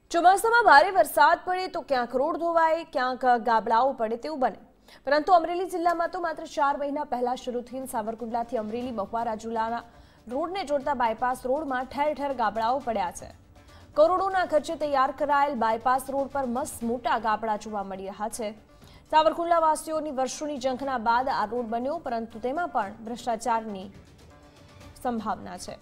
ચોમાસામાં ભારે વરસાદ પડે તો ક્યાંક રોડ ધોવાય, ક્યાંક ગાબડાઓ પડે તેવું બને. પરંતુ અમરેલી જિલ્લામાં તો માત્ર 4 મહિના પહેલા શરૂ થયેલ સાવરકુંડલાથી અમરેલી મહુવા રાજુલાના રોડને જોડતા બાયપાસ રોડમાં ઠેર ઠેર ગાબડાઓ પડ્યા છે. કરોડોના ખર્ચે તૈયાર કરાયેલ બાયપાસ રોડ પર મસ્ત મોટા ગાબડા જોવા મળી રહ્યા છે. સાવરકુંડલા વાસીઓની વર્ષોની ઝંખના બાદ આ રોડ બન્યો, પરંતુ તેમાં પણ ભ્રષ્ટાચારની સંભાવના છે.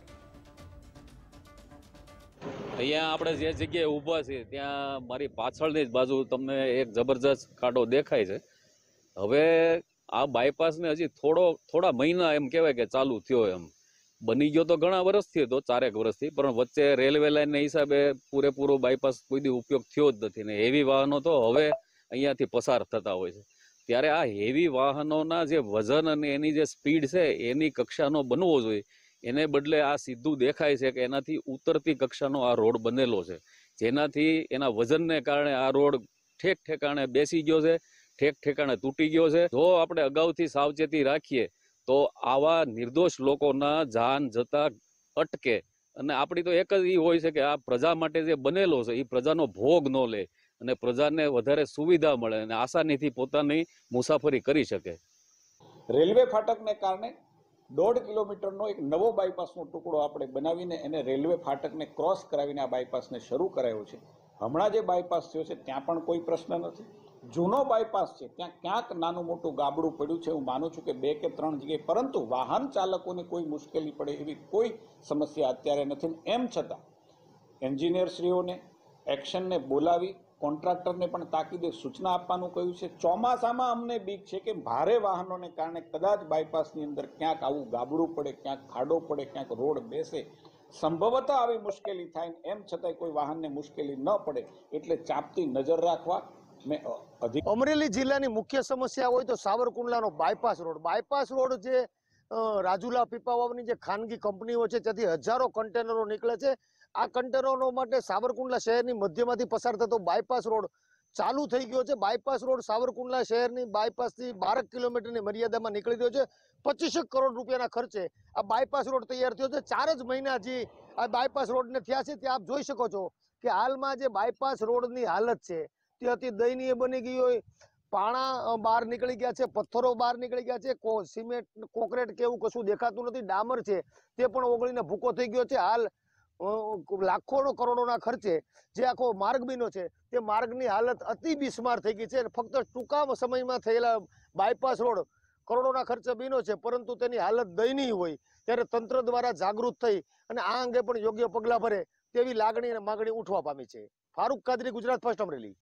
અહીંયા આપણે જે જગ્યાએ ઊભા છીએ ત્યાં મારી પાછળની જ બાજુ તમને એક જબરજસ્ત ખાડો દેખાય છે. હવે આ બાયપાસને હજી થોડા મહિના એમ કહેવાય કે ચાલુ થયો, એમ બની ગયો તો ઘણા વર્ષથી હતો, 4 વર્ષથી, પણ વચ્ચે રેલવે લાઇનના હિસાબે પૂરેપૂરો બાયપાસ કોઈ દી ઉપયોગ થયો જ નથી ને હેવી વાહનો તો હવે અહીંયાથી પસાર થતા હોય છે. ત્યારે આ હેવી વાહનોના જે વજન અને એની જે સ્પીડ છે એની કક્ષાનો બનવો જોઈએ, એને બદલે આ સીધું દેખાય છે કે એનાથી ઉતરતી કક્ષાનો આ રોડ બનેલો છે, જેનાથી એના વજનને કારણે આ રોડ ઠેક ઠેકાણે બેસી ગયો છે, ઠેક ઠેકાણે તૂટી ગયો છે. જો આપણે અગાઉથી સાવચેતી રાખીએ તો આવા નિર્દોષ લોકોના જાન જતા અટકે. અને આપણી તો એક જ એ હોય છે કે આ પ્રજા માટે જે બનેલો છે એ પ્રજાનો ભોગ ન લે અને પ્રજાને વધારે સુવિધા મળે અને આસાનીથી પોતાની મુસાફરી કરી શકે. રેલવે ફાટકને કારણે 1.5 કિલોમીટરનો એક નવો બાયપાસનો ટુકડો આપણે બનાવીને એને રેલવે ફાટકને ક્રોસ કરાવીને આ બાયપાસને શરૂ કરાયો છે. હમણાં જે બાયપાસ થયો છે ત્યાં પણ કોઈ પ્રશ્ન નથી. જૂનો બાયપાસ છે ત્યાં ક્યાંક નાનું મોટું ગાબડું પડ્યું છે, હું માનું છું કે 2 કે 3 જગ્યાએ, પરંતુ વાહન ચાલકોને કોઈ મુશ્કેલી પડે એવી કોઈ સમસ્યા અત્યારે નથી. એમ છતાં એન્જિનિયરશ્રીઓને એક્શનને બોલાવી કોન્ટ્રાક્ટરને પણ તાકીદે સૂચના આપવાનું કહ્યું છે. ચોમાસામાં અમને બીક છે કે ભારે વાહનોને કારણે કદાચ બાયપાસની અંદર ક્યાંક આવું ગાબડું પડે, ક્યાંક ખાડો પડે, ક્યાંક રોડ બેસે, સંભવતઃ આવી મુશ્કેલી થાય. એમ છતાંય કોઈ વાહનને મુશ્કેલી ન પડે એટલે ચાંપતી નજર રાખવા. અમરેલી જિલ્લાની મુખ્ય સમસ્યા હોય તો સાવરકુંડલાનો બાયપાસ રોડ જે રાજુલા પીપાવાવની જે ખાનગી કંપનીઓ છે ત્યાંથી હજારો કન્ટેનરો નીકળે છે. આ કન્ટેનરો માટે સાવરકુંડલા શહેરની મધ્યમાંથી પસાર થતો બાયપાસ રોડ ચાલુ થઈ ગયો છે. બાયપાસ રોડ સાવરકુંડલા શહેરની બાયપાસથી 12 કિલોમીટરની મર્યાદામાં નીકળી રહ્યો છે. 25 કરોડ રૂપિયાના ખર્ચે આ બાયપાસ રોડ તૈયાર થયો છે. 4 જ મહિના જે આ બાયપાસ રોડને થયા છે ત્યાં આપ જોઈ શકો છો કે હાલમાં જે બાયપાસ રોડની હાલત છે તે અતિ દયનીય બની ગઈ હોય. પાણા બહાર નીકળી ગયા છે, પથ્થરો બહાર નીકળી ગયા છે, સિમેન્ટ કોન્ક્રીટ કે એવું કશું દેખાતું નથી. ડામર છે તે પણ ઓગળીને ભૂકો થઈ ગયો છે. હાલ લાખો કરોડોના ખર્ચે જે આખો માર્ગ બન્યો છે તે માર્ગની હાલત અતિ બિસ્માર થઈ ગઈ છે. ફક્ત ટૂંકા સમયમાં થયેલા બાયપાસ રોડ કરોડોના ખર્ચે બન્યો છે, પરંતુ તેની હાલત દયનીય હોય. ત્યારે તંત્ર દ્વારા જાગૃત થઈ અને આ અંગે પણ યોગ્ય પગલાં ભરે તેવી લાગણી અને માગણી ઉઠવા પામી છે. ફારૂક કાદરી, ગુજરાત ફર્સ્ટ, અમરેલી.